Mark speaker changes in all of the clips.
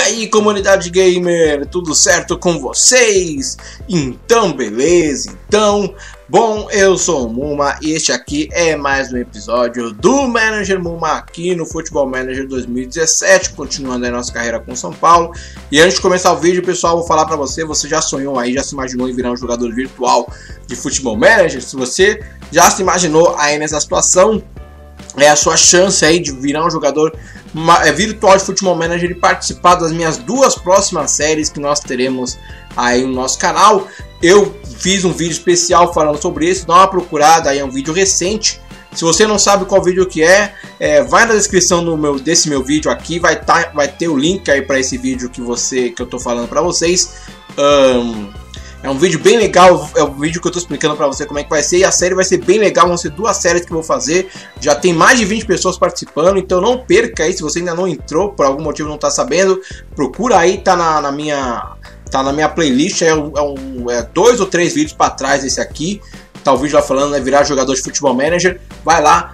Speaker 1: aí, comunidade gamer, tudo certo com vocês? Então, beleza, bom, eu sou o Muma e este aqui é mais um episódio do Manager Muma aqui no Futebol Manager 2017, continuando a nossa carreira com São Paulo. E antes de começar o vídeo, pessoal, vou falar pra você já sonhou aí, já se imaginou em virar um jogador virtual de Futebol Manager? Se você já se imaginou aí nessa situação, é a sua chance aí de virar um jogador virtual de Futebol Manager e participar das minhas duas próximas séries que nós teremos aí no nosso canal. Eu fiz um vídeo especial falando sobre isso, dá uma procurada aí, é um vídeo recente. Se você não sabe qual vídeo que vai na descrição desse meu vídeo aqui, vai ter o link aí para esse vídeo que eu tô falando para vocês. É um vídeo bem legal, é um vídeo que eu tô explicando pra você como é que vai ser. E a série vai ser bem legal, vão ser duas séries que eu vou fazer. Já tem mais de 20 pessoas participando, então não perca aí. Se você ainda não entrou, por algum motivo não tá sabendo, procura aí, tá na minha playlist. É 2 ou 3 vídeos pra trás desse aqui. Tá o vídeo lá falando, né, virar jogador de Futebol Manager. Vai lá,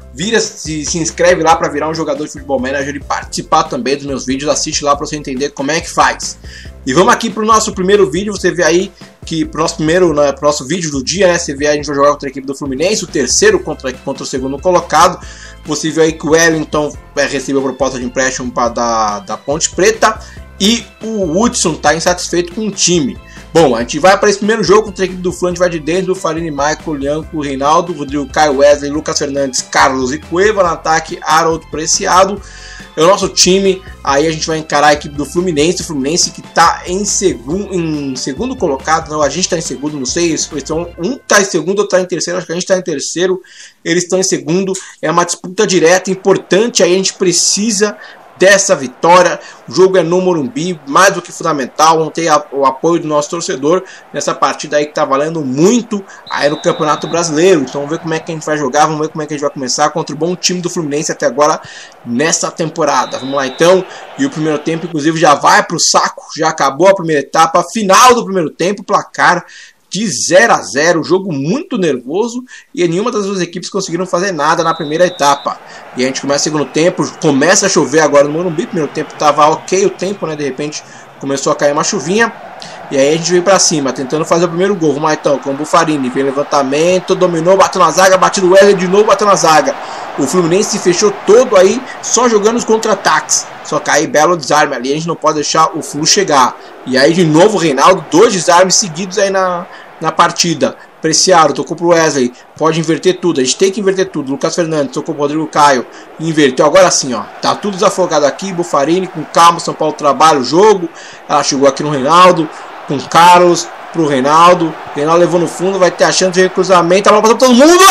Speaker 1: se inscreve lá para virar um jogador de Futebol Manager e participar também dos meus vídeos. Assiste lá para você entender como é que faz. E vamos aqui pro nosso primeiro vídeo. Você vê aí que pro nosso vídeo do dia, né, você vê aí, a gente vai jogar contra a equipe do Fluminense, o terceiro contra o segundo colocado. Você vê aí que o Wellington recebeu a proposta de empréstimo da Ponte Preta e o Hudson está insatisfeito com o time. Bom, a gente vai para esse primeiro jogo contra a equipe do Flu. A gente vai de dentro do Farini, Michael, Lianco, Reinaldo, Rodrigo, Caio, Wesley, Lucas Fernandes, Carlos e Cueva. No ataque, Harold, Preciado. É o nosso time. Aí a gente vai encarar a equipe do Fluminense. O Fluminense que está em segundo colocado. Não, a gente está em segundo, não sei. Um está em segundo, outro está em terceiro. Acho que a gente está em terceiro. Eles estão em segundo. É uma disputa direta, importante. Aí a gente precisa dessa vitória. O jogo é no Morumbi, mais do que fundamental. Vamos ter o apoio do nosso torcedor nessa partida aí que tá valendo muito aí no Campeonato Brasileiro. Então vamos ver como é que a gente vai jogar, vamos ver como é que a gente vai começar contra o bom time do Fluminense até agora nessa temporada. Vamos lá então. E o primeiro tempo inclusive já vai pro saco, já acabou a primeira etapa, final do primeiro tempo, placar de 0-0, jogo muito nervoso e nenhuma das duas equipes conseguiram fazer nada na primeira etapa. E a gente começa o segundo tempo, começa a chover agora no Morumbi. Primeiro tempo estava ok o tempo, né? De repente começou a cair uma chuvinha. E aí a gente veio pra cima, tentando fazer o primeiro gol. Vamos lá então, com o Bufarini, fez levantamento, dominou, bateu na zaga, batido o Wesley de novo, bateu na zaga. O Fluminense se fechou todo aí, só jogando os contra-ataques. Só que aí belo desarme ali, a gente não pode deixar o Flu chegar. E aí de novo o Reinaldo, 2 desarmes seguidos aí na partida. Preciado, tocou pro Wesley, pode inverter tudo, a gente tem que inverter tudo. Lucas Fernandes, tocou pro Rodrigo Caio, inverteu, agora sim, ó, tá tudo desafogado aqui. Bufarini com calma, São Paulo trabalha o jogo. Ela chegou aqui no Reinaldo, com Carlos pro Reinaldo levou no fundo, vai ter a chance de cruzamento, a bola passou pra todo mundo.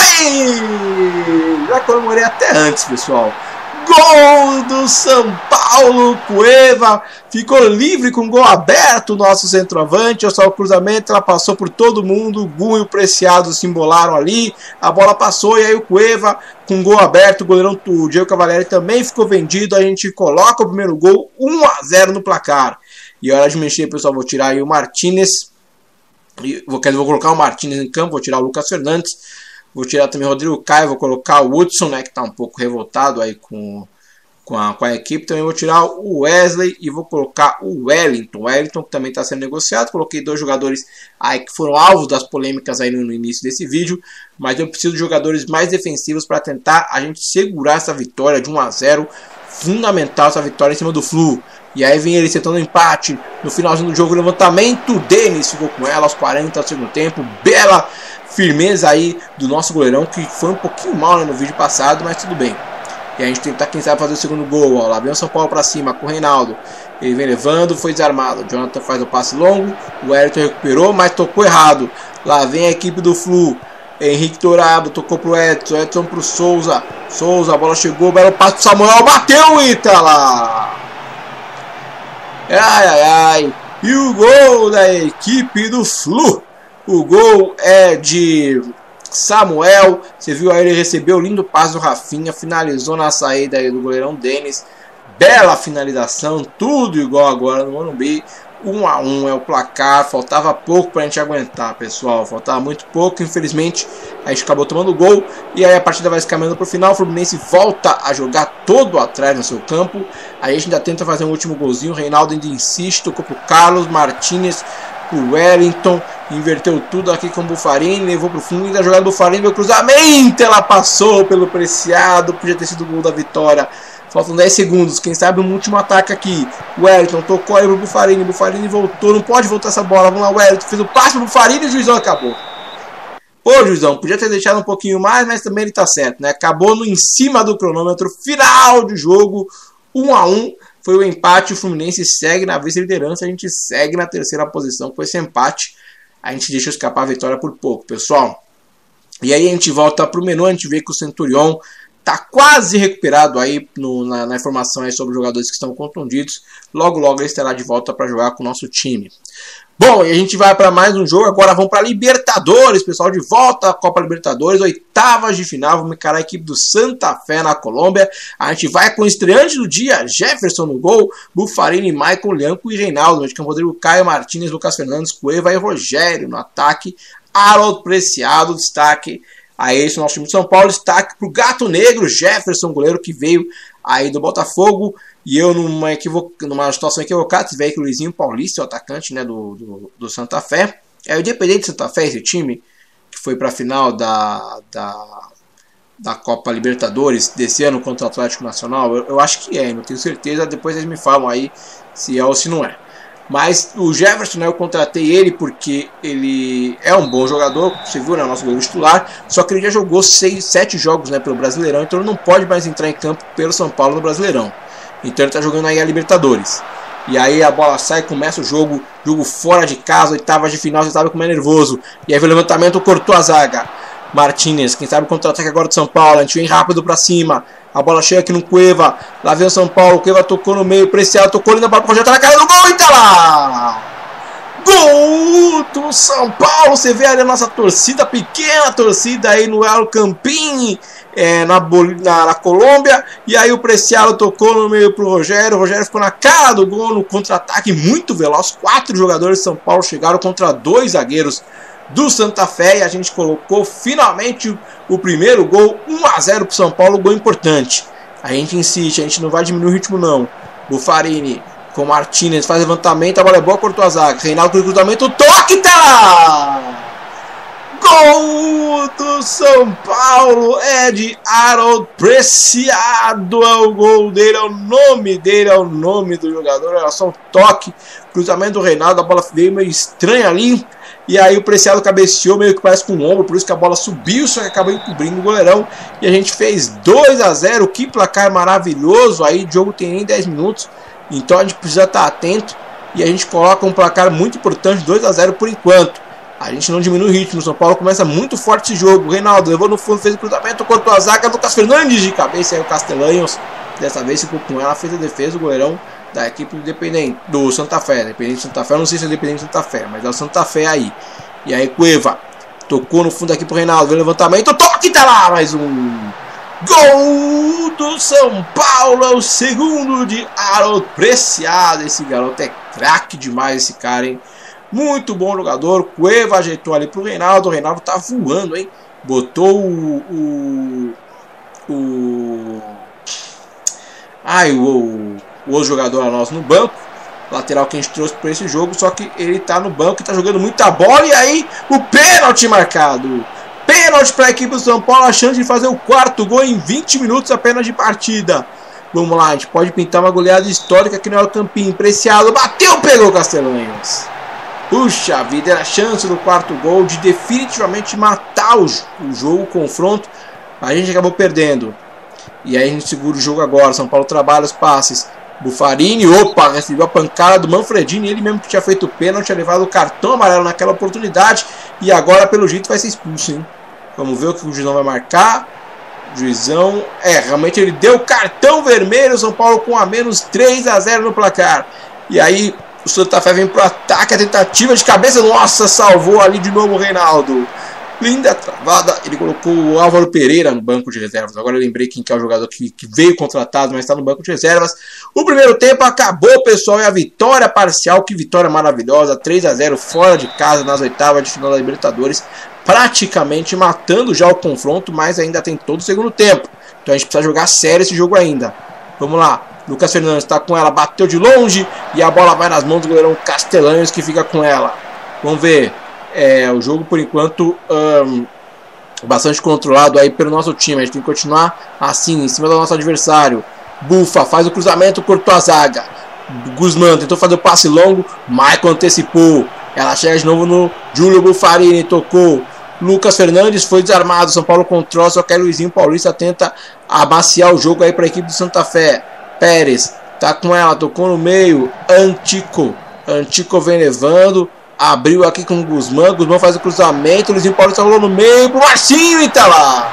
Speaker 1: Ei! Já comemorei até antes, pessoal. Gol do São Paulo, Cueva ficou livre com gol aberto, nosso centroavante, só o cruzamento, ela passou por todo mundo, o Gun e o Preciado se embolaram ali, a bola passou e aí o Cueva com gol aberto, o goleirão do Diego Cavalieri também ficou vendido, a gente coloca o primeiro gol, 1-0 no placar. E é hora de mexer, pessoal, vou tirar aí o Martinez, vou colocar o Martinez em campo, vou tirar o Lucas Fernandes. Vou tirar também o Rodrigo Caio, vou colocar o Hudson, né, que está um pouco revoltado aí com a equipe. Também vou tirar o Wesley e vou colocar o Wellington. O Wellington que também está sendo negociado. Coloquei 2 jogadores aí que foram alvos das polêmicas aí no início desse vídeo. Mas eu preciso de jogadores mais defensivos para tentar a gente segurar essa vitória de 1-0. Fundamental essa vitória em cima do Flu. E aí vem ele tentando empate no finalzinho do jogo. Levantamento, Denis ficou com ela aos 40 do segundo tempo. Bela firmeza aí do nosso goleirão, que foi um pouquinho mal, né, no vídeo passado, mas tudo bem. E a gente tentar, quem sabe, fazer o segundo gol. Ó, lá vem o São Paulo pra cima com o Reinaldo. Ele vem levando, foi desarmado. O Jonathan faz o passe longo, o Wellington recuperou, mas tocou errado. Lá vem a equipe do Flu. Henrique Dourado tocou pro Edson, Edson pro Souza. Souza, a bola chegou, belo passe pro Samuel, bateu, Ítala! Ai, ai, ai. E o gol da equipe do Flu. O gol é de Samuel. Você viu aí, ele recebeu o lindo passe do Rafinha. Finalizou na saída aí do goleirão Denis. Bela finalização. Tudo igual agora no Morumbi. 1 a 1 é o placar, faltava pouco pra gente aguentar, pessoal, faltava muito pouco, infelizmente a gente acabou tomando gol, e aí a partida vai se caminhando pro final, o Fluminense volta a jogar todo atrás no seu campo, aí a gente ainda tenta fazer um último golzinho, o Reinaldo ainda insiste, tocou pro Carlos Martínez, pro Wellington, inverteu tudo aqui com o Buffarini, levou pro fundo, ainda a jogada do Buffarini, meu cruzamento, ela passou pelo Preciado, podia ter sido o gol da vitória. Faltam 10 segundos, quem sabe um último ataque aqui. O Wellington tocou aí pro Buffarini, Buffarini voltou, não pode voltar essa bola. Vamos lá, o Wellington fez o passe pro Buffarini e o juizão acabou. Ô, juizão, podia ter deixado um pouquinho mais, mas também ele tá certo, né? Acabou no em cima do cronômetro, final de jogo, 1 a 1. Foi o empate, o Fluminense segue na vice-liderança, a gente segue na terceira posição com esse empate. A gente deixou escapar a vitória por pouco, pessoal. E aí a gente volta pro menu, a gente vê que o Centurion tá quase recuperado aí na informação aí sobre os jogadores que estão contundidos. Logo, logo ele estará de volta para jogar com o nosso time. Bom, e a gente vai para mais um jogo. Agora vamos para Libertadores, pessoal. De volta à Copa Libertadores, oitavas de final. Vamos encarar a equipe do Santa Fé na Colômbia. A gente vai com o estreante do dia, Jefferson no gol, Buffarini, Maicon, Lianco e Reinaldo. No campo, Rodrigo Caio, Martínez, Lucas Fernandes, Cueva e Rogério no ataque. Harold Preciado, destaque a esse nosso time de São Paulo, destaque para o Gato Negro, Jefferson, goleiro que veio aí do Botafogo, e eu numa situação equivocada, tive aí que o Luizinho Paulista, o atacante, né, do Santa Fé, é o Independente de Santa Fé, esse time, que foi para a final da Copa Libertadores desse ano contra o Atlético Nacional, eu acho que não tenho certeza, depois eles me falam aí se é ou se não é. Mas o Jefferson, né, eu contratei ele porque ele é um bom jogador, você viu, né, nosso goleiro titular, só que ele já jogou 7 jogos, né, pelo Brasileirão, então ele não pode mais entrar em campo pelo São Paulo no Brasileirão. Então ele está jogando aí a Libertadores. E aí a bola sai, começa o jogo fora de casa, oitavas de final, você sabe como é nervoso. E aí o levantamento cortou a zaga. Martínez, quem sabe o contra-ataque agora do São Paulo, a gente vem rápido pra cima. A bola chega aqui no Cueva, lá vem o São Paulo, o Cueva tocou no meio, Preciado tocou ali na bola, projetar na cara do gol e tá lá! Gol do São Paulo, você vê ali a nossa torcida, pequena torcida aí no El Campín, na Colômbia, e aí o Preciado tocou no meio pro Rogério, o Rogério ficou na cara do gol no contra-ataque muito veloz, 4 jogadores de São Paulo chegaram contra 2 zagueiros do Santa Fé e a gente colocou finalmente o primeiro gol, 1 a 0 pro São Paulo, gol importante. A gente insiste, a gente não vai diminuir o ritmo não. Buffarini com Martínez, faz levantamento, a bola é boa, cortou a zaga. Reinaldo com o cruzamento, toque, tá lá! Gol do São Paulo, é de Harold Preciado, é o gol dele, é o nome dele, é o nome do jogador, era só um toque, cruzamento do Reinaldo, a bola veio meio estranha ali, e aí o Preciado cabeceou meio que parece com o ombro, por isso que a bola subiu, só que acabou encobrindo o goleirão, e a gente fez 2 a 0, que placar maravilhoso, aí o jogo tem nem 10 minutos, então a gente precisa estar atento, e a gente coloca um placar muito importante, 2 a 0 por enquanto. A gente não diminui o ritmo, o São Paulo começa muito forte esse jogo. O Reinaldo levou no fundo, fez o cruzamento, cortou a zaga, Lucas Fernandes de cabeça, aí o Castelanhos, dessa vez ficou com ela, fez a defesa, o goleirão da equipe do Independente, do Santa Fé, Independente Santa Fé, eu não sei se é Independente Santa Fé, mas é o Santa Fé aí. E aí Cueva tocou no fundo aqui pro Reinaldo, veio o levantamento, toque, tá lá, mais um gol do São Paulo, é o segundo de Harold Preciado. Esse garoto é craque demais, esse cara, hein? Muito bom jogador, Cueva ajeitou ali pro Reinaldo, o Reinaldo tá voando, hein? Botou o outro jogador nosso no banco, lateral que a gente trouxe para esse jogo, só que ele tá no banco e tá jogando muita bola, e aí o pênalti marcado. Pênalti para a equipe do São Paulo, a chance de fazer o 4º gol em 20 minutos apenas de partida. Vamos lá, a gente pode pintar uma goleada histórica aqui no El Campín. Preciado, bateu, pegou Castelanhos. Puxa vida, era a chance do 4º gol de definitivamente matar o jogo, o confronto. A gente acabou perdendo. E aí a gente segura o jogo agora. São Paulo trabalha os passes. Buffarini, recebeu a pancada do Manfredini. Ele mesmo que tinha feito o pênalti, tinha levado o cartão amarelo naquela oportunidade. E agora, pelo jeito, vai ser expulso, hein? Vamos ver o que o juizão vai marcar. O juizão, realmente ele deu cartão vermelho. São Paulo com a menos 3 a 0 no placar. E aí o Santa Fé vem pro ataque, a tentativa de cabeça, nossa, salvou ali de novo o Reinaldo. Linda travada, ele colocou o Álvaro Pereira no banco de reservas. Agora eu lembrei quem que é o jogador que veio contratado, mas está no banco de reservas. O primeiro tempo acabou, pessoal, e a vitória parcial, que vitória maravilhosa, 3-0 fora de casa nas oitavas de final da Libertadores, praticamente matando já o confronto, mas ainda tem todo o segundo tempo. Então a gente precisa jogar sério esse jogo ainda. Vamos lá, Lucas Fernandes está com ela, bateu de longe e a bola vai nas mãos do goleirão Castellanos, que fica com ela. Vamos ver. O jogo, por enquanto, bastante controlado aí pelo nosso time. A gente tem que continuar assim, em cima do nosso adversário. Bufa, faz o cruzamento, cortou a zaga. Guzmán tentou fazer o passe longo, Michael antecipou. Ela chega de novo no Júlio Buffarini, tocou. Lucas Fernandes foi desarmado, São Paulo controla, só que aí Luizinho Paulista tenta amaciar o jogo aí para a equipe do Santa Fé. Pérez tá com ela, tocou no meio. Antico vem levando. Abriu aqui com o Guzmán. Guzmán faz o cruzamento. Luizinho Paulista rolou no meio pro Marcinho e tá lá.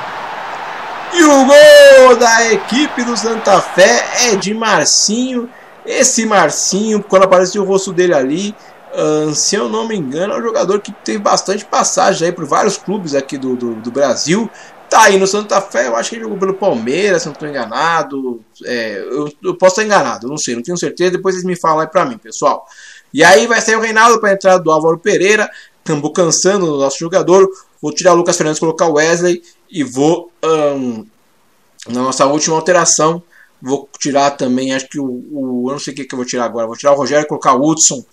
Speaker 1: E o gol da equipe do Santa Fé é de Marcinho. Esse Marcinho, quando apareceu o rosto dele ali, se eu não me engano, é um jogador que teve bastante passagem aí por vários clubes aqui do Brasil. Tá aí no Santa Fé, eu acho que ele jogou pelo Palmeiras, se não estou enganado. Eu posso estar enganado, eu não sei, não tenho certeza. Depois vocês me falam aí pra mim, pessoal. E aí vai sair o Reinaldo para a entrada do Álvaro Pereira. Estamos cansando o nosso jogador. Vou tirar o Lucas Fernandes, colocar o Wesley. E vou, na nossa última alteração, vou tirar também, acho que eu não sei o que eu vou tirar agora. Vou tirar o Rogério e colocar o Hudson.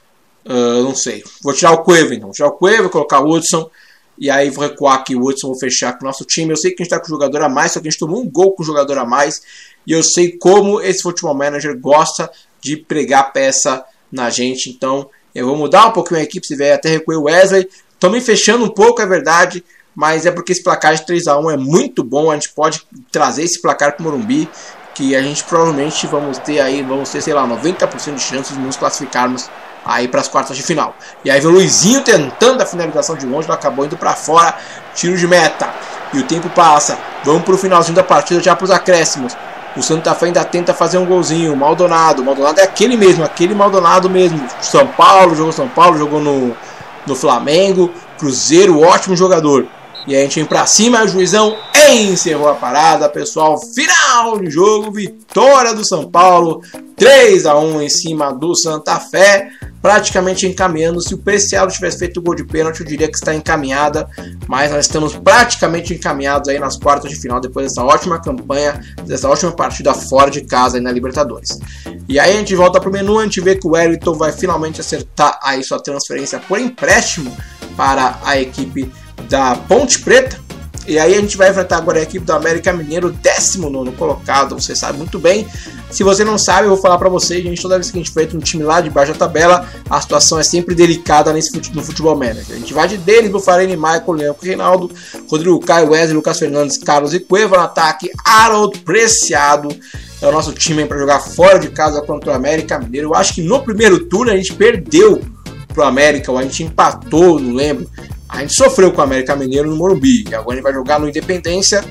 Speaker 1: Não sei. Vou tirar o Cueva, então. Vou tirar o Cueva e colocar o Hudson. E aí vou recuar aqui o Hudson, vou fechar com o nosso time. Eu sei que a gente está com o jogador a mais, só que a gente tomou um gol com o jogador a mais. E eu sei como esse Futebol Manager gosta de pregar peça na gente, então eu vou mudar um pouquinho a equipe, se vier até recuar o Wesley. Estou me fechando um pouco, é verdade, mas é porque esse placar de 3-1 é muito bom. A gente pode trazer esse placar para o Morumbi, que a gente provavelmente vamos ter, sei lá, 90% de chances de nos classificarmos aí para as quartas de final. E aí vem o Luizinho tentando a finalização de longe, mas acabou indo para fora, tiro de meta. E o tempo passa, vamos para o finalzinho da partida, já para os acréscimos. O Santa Fé ainda tenta fazer um golzinho. O Maldonado é aquele Maldonado mesmo. São Paulo, jogou no Flamengo. Cruzeiro, ótimo jogador. E aí a gente vem pra cima, o juizão encerrou a parada, pessoal. Final de jogo, vitória do São Paulo, 3-1 em cima do Santa Fé. Praticamente encaminhando. Se o Preciado tivesse feito o gol de pênalti, eu diria que está encaminhada. Mas nós estamos praticamente encaminhados aí nas quartas de final, depois dessa ótima campanha, dessa ótima partida fora de casa aí na Libertadores. E aí a gente volta pro menu, a gente vê que o Wellington vai finalmente acertar aí sua transferência por empréstimo para a equipe da Ponte Preta. E aí a gente vai enfrentar agora a equipe do América Mineiro, 19º colocado, você sabe muito bem. Se você não sabe, eu vou falar pra vocês, gente, toda vez que a gente enfrenta um time lá de baixo da tabela, a situação é sempre delicada no Futebol Manager. A gente vai de Denis, Buffarini, Michael, Leão, Reinaldo, Rodrigo Caio, Wesley, Lucas Fernandes, Carlos e Cueva no ataque, Harold Preciado. É o nosso time para jogar fora de casa contra o América Mineiro. Eu acho que no primeiro turno a gente perdeu pro América, ou a gente empatou, não lembro. A gente sofreu com o América Mineiro no Morumbi. E agora a gente vai jogar no Independência.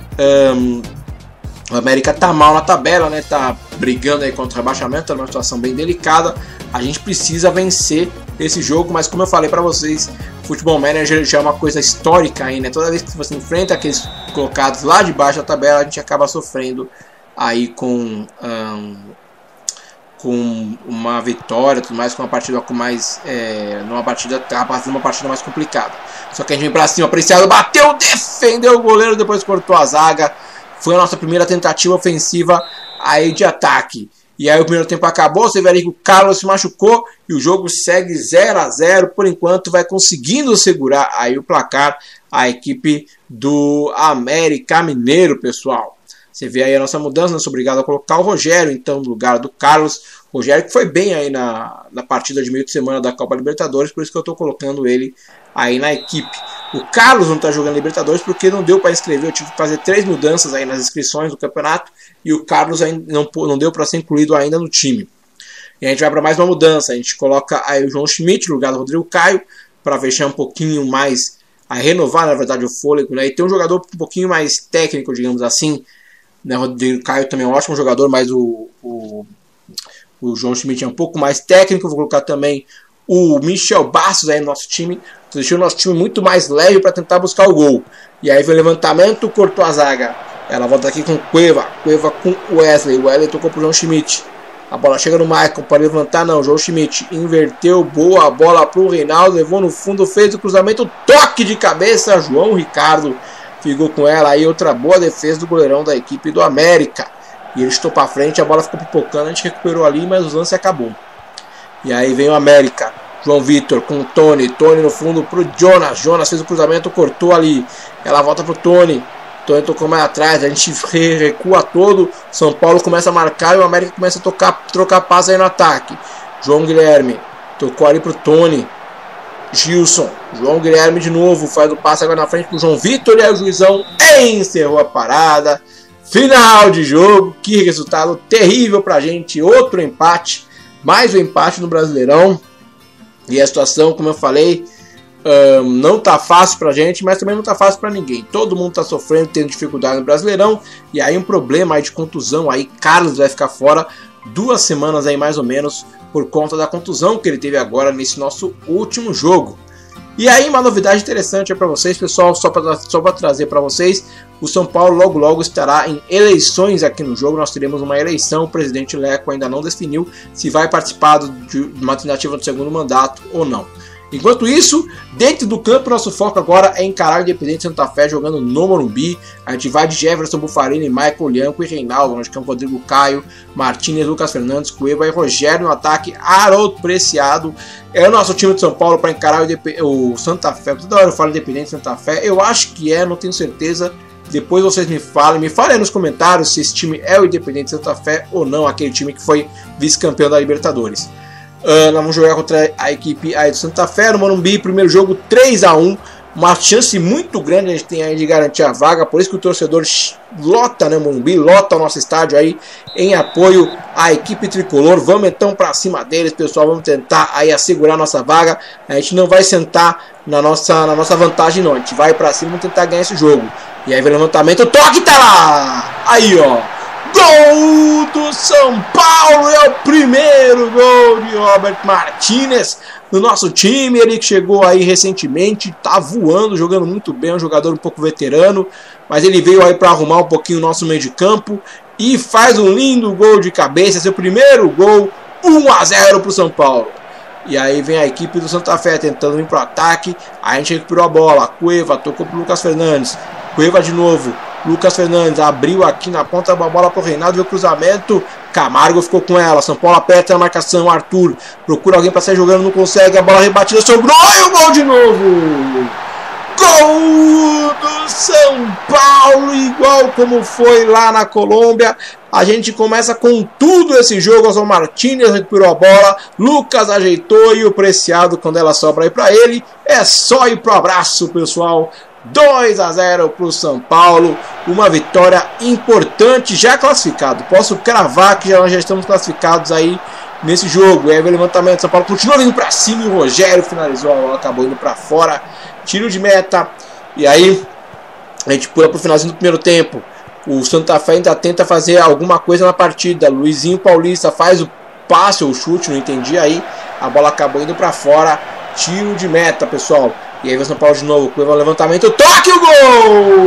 Speaker 1: O América tá mal na tabela, né? Tá brigando aí contra o rebaixamento, tá numa situação bem delicada. A gente precisa vencer esse jogo, mas como eu falei para vocês, Futebol Manager já é uma coisa histórica aí, né? Toda vez que você enfrenta aqueles colocados lá de baixo da tabela, a gente acaba sofrendo aí com uma vitória, tudo mais, com uma partida com mais numa partida mais complicada. Só que a gente vem pra cima, Preciado bateu, defendeu o goleiro, depois cortou a zaga. Foi a nossa primeira tentativa ofensiva aí de ataque. E aí o primeiro tempo acabou, você vê que o Carlos se machucou e o jogo segue 0-0. Por enquanto vai conseguindo segurar aí o placar a equipe do América Mineiro, pessoal. Você vê aí a nossa mudança, nós somos obrigados a colocar o Rogério, então, no lugar do Carlos. Rogério que foi bem aí na partida de meio de semana da Copa Libertadores, por isso que eu estou colocando ele aí na equipe. O Carlos não está jogando Libertadores porque não deu para inscrever, eu tive que fazer 3 mudanças aí nas inscrições do campeonato e o Carlos ainda não deu para ser incluído ainda no time. E a gente vai para mais uma mudança, a gente coloca aí o João Schmidt no lugar do Rodrigo Caio, para fechar um pouquinho mais, a renovar na verdade o fôlego, né? E ter um jogador um pouquinho mais técnico, digamos assim, né? O Rodrigo Caio também é um ótimo jogador, mas o João Schmidt é um pouco mais técnico. Vou colocar também o Michel Bastos aí no nosso time, deixou o nosso time muito mais leve para tentar buscar o gol. E aí veio o levantamento, cortou a zaga. Ela volta aqui com Cueva com o Wesley tocou pro João Schmidt. A bola chega no Michael para levantar, não, João Schmidt inverteu, boa bola pro Reinaldo, levou no fundo, fez o cruzamento, toque de cabeça, João Ricardo ficou com ela, aí outra boa defesa do goleirão da equipe do América. E ele chutou para frente, a bola ficou pipocando, a gente recuperou ali, mas o lance acabou. E aí vem o América, João Vitor com o Tony no fundo pro Jonas fez o cruzamento, cortou ali, ela volta pro Tony tocou mais atrás, a gente recua todo, São Paulo começa a marcar e o América começa a trocar passes aí no ataque. João Guilherme tocou ali pro Tony, Gilson, João Guilherme de novo, faz o passe agora na frente pro João Vitor e aí o juizão encerrou a parada. Final de jogo, que resultado terrível pra gente, outro empate, mais um empate no Brasileirão. E a situação, como eu falei, não tá fácil pra gente, mas também não tá fácil pra ninguém. Todo mundo tá sofrendo, tendo dificuldade no Brasileirão. E aí um problema aí de contusão, aí Carlos vai ficar fora 2 semanas aí mais ou menos, por conta da contusão que ele teve agora nesse nosso último jogo. E aí uma novidade interessante para vocês, pessoal, só para trazer para vocês, o São Paulo logo estará em eleições aqui no jogo. Nós teremos uma eleição, o presidente Leco ainda não definiu se vai participar de uma tentativa do segundo mandato ou não. Enquanto isso, dentro do campo, nosso foco agora é encarar o Independente Santa Fé jogando no Morumbi. A gente vai de Jefferson, Buffarini, Michael, Lianco e Reinaldo. Nós temos Rodrigo Caio, Martínez, Lucas Fernandes, Cueva e Rogério no ataque. Haroldo Preciado é o nosso time de São Paulo para encarar o Santa Fé. Toda hora eu falo Independente Santa Fé. Eu acho que não tenho certeza. Depois vocês me falem aí nos comentários se esse time é o Independente Santa Fé ou não, aquele time que foi vice-campeão da Libertadores. Nós vamos jogar contra a equipe aí do Santa Fé no Morumbi, primeiro jogo 3-1, uma chance muito grande a gente tem aí de garantir a vaga, por isso que o torcedor lota, né, Morumbi, lota o nosso estádio aí em apoio à equipe tricolor. Vamos então para cima deles, pessoal, vamos tentar aí assegurar a nossa vaga. A gente não vai sentar na nossa vantagem não, a gente vai para cima e vamos tentar ganhar esse jogo. E aí vem o levantamento, toque, tá lá! Aí ó, gol do São Paulo, é o primeiro gol de Robert Martínez no nosso time. Ele que chegou aí recentemente, tá voando, jogando muito bem, é um jogador um pouco veterano, mas ele veio aí para arrumar um pouquinho o nosso meio de campo e faz um lindo gol de cabeça, seu primeiro gol, 1-0 pro São Paulo. E aí vem a equipe do Santa Fé tentando vir pro ataque, a gente recuperou a bola, Cueva tocou pro Lucas Fernandes, Cueva de novo, Lucas Fernandes abriu aqui na ponta da bola pro Reinaldo, veio o cruzamento, Camargo ficou com ela, São Paulo aperta a marcação, Arthur procura alguém para sair jogando, não consegue, a bola rebatida, sobrou e o gol de novo! Gol do São Paulo, igual como foi lá na Colômbia. A gente começa com tudo esse jogo. O Martínez recuperou a bola, Lucas ajeitou e o Preciado, quando ela sobra aí para ele, é só ir pro abraço, pessoal. 2-0 para o São Paulo, uma vitória importante, já classificado. Posso cravar que nós já estamos classificados aí nesse jogo. E aí o levantamento, São Paulo continua vindo para cima e o Rogério finalizou, a bola acabou indo para fora, tiro de meta. E aí a gente pula para o finalzinho do primeiro tempo. O Santa Fé ainda tenta fazer alguma coisa na partida. Luizinho Paulista faz o passe ou o chute, não entendi aí. A bola acabou indo para fora, tiro de meta, pessoal. E aí o São Paulo de novo, com o levantamento, toque o gol!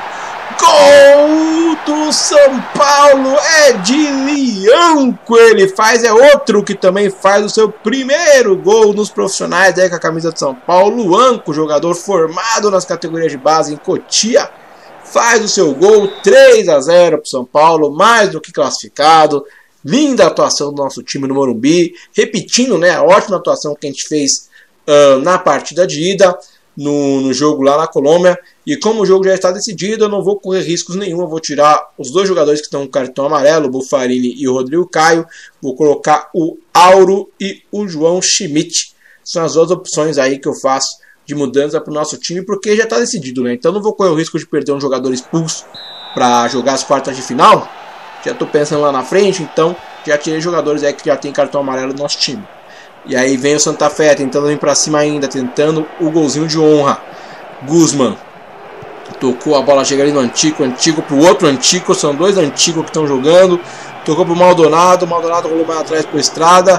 Speaker 1: Gol do São Paulo, é de Lianco, ele faz, é outro que também faz o seu primeiro gol nos profissionais, aí com a camisa de São Paulo. Lianco, jogador formado nas categorias de base em Cotia, faz o seu gol, 3-0 para o São Paulo, mais do que classificado. Linda atuação do nosso time no Morumbi, repetindo, né, a ótima atuação que a gente fez na partida de ida, no jogo lá na Colômbia. E como o jogo já está decidido, eu não vou correr riscos nenhum. Eu vou tirar os dois jogadores que estão com cartão amarelo, o Buffarini e o Rodrigo Caio. Vou colocar o Auro e o João Schmidt. São as duas opções aí que eu faço de mudança para o nosso time, porque já está decidido, né? Então não vou correr o risco de perder um jogador expulso para jogar as quartas de final. Já estou pensando lá na frente, então já tirei jogadores aí que já tem cartão amarelo no nosso time. E aí vem o Santa Fé tentando vir para cima ainda, tentando o golzinho de honra. Guzman tocou, a bola chega ali no Antico pro outro Antico, são dois Antico que estão jogando. Tocou pro Maldonado rolou mais atrás pro Estrada.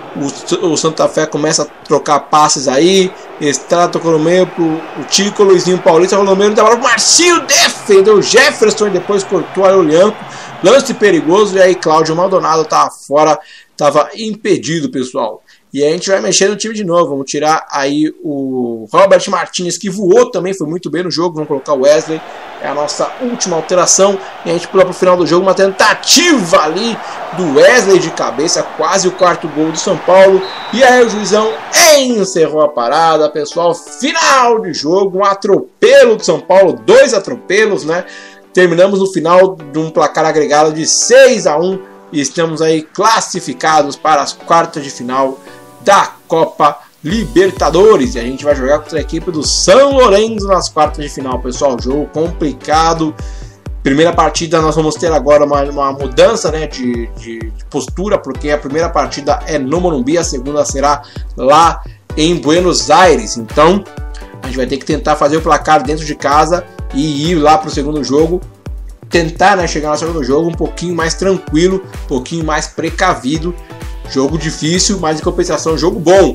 Speaker 1: o Santa Fé começa a trocar passes aí. Estrada tocou no meio pro Tico, Luizinho Paulista rolou no meio, dá bola pro Marcinho, defendeu o Jefferson e depois cortou aí o Lianco. Lance perigoso, e aí Cláudio Maldonado tava fora, tava impedido, pessoal. E a gente vai mexer no time de novo, vamos tirar aí o Robert Martínez, que voou também, foi muito bem no jogo, vamos colocar o Wesley, é a nossa última alteração, e a gente pula pro final do jogo, uma tentativa ali do Wesley de cabeça, quase o quarto gol do São Paulo, e aí o juizão encerrou a parada, pessoal, final de jogo, um atropelo do São Paulo, 2 atropelos, né? Terminamos no final de um placar agregado de 6-1 e estamos aí classificados para as quartas de final da Copa Libertadores. E a gente vai jogar contra a equipe do São Lourenço nas quartas de final, pessoal. Jogo complicado. Primeira partida nós vamos ter agora uma mudança, né, de postura, porque a primeira partida é no Morumbi, a segunda será lá em Buenos Aires. Então a gente vai ter que tentar fazer o placar dentro de casa e ir lá para o segundo jogo, tentar, né, chegar no segundo jogo um pouquinho mais tranquilo, um pouquinho mais precavido. Jogo difícil, mas em compensação jogo bom.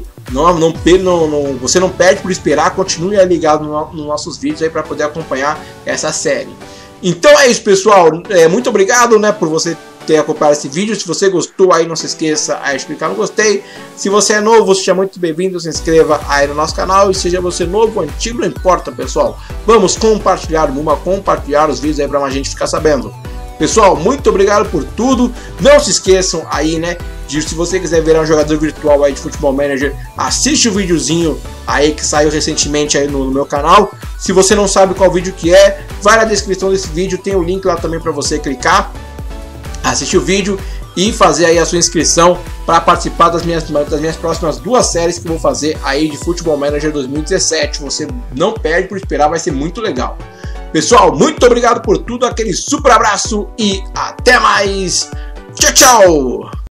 Speaker 1: Você não perde por esperar, continue aí ligado nos nossos vídeos aí para poder acompanhar essa série. Então é isso, pessoal, muito obrigado, né, por você ter acompanhado esse vídeo. Se você gostou aí, não se esqueça aí de clicar no gostei. Se você é novo, seja muito bem-vindo, se inscreva aí no nosso canal. E seja você novo ou antigo, não importa, pessoal. Vamos compartilhar compartilhar os vídeos aí para mais gente ficar sabendo. Pessoal, muito obrigado por tudo. Não se esqueçam aí, né, de, se você quiser virar um jogador virtual aí de Futebol Manager, assiste o videozinho aí que saiu recentemente aí no meu canal. Se você não sabe qual vídeo que é, vai na descrição desse vídeo, tem o link lá também para você clicar, assistir o vídeo e fazer aí a sua inscrição para participar das minhas próximas 2 séries que eu vou fazer aí de Futebol Manager 2017. Você não perde por esperar, vai ser muito legal. Pessoal, muito obrigado por tudo, aquele super abraço e até mais. Tchau, tchau!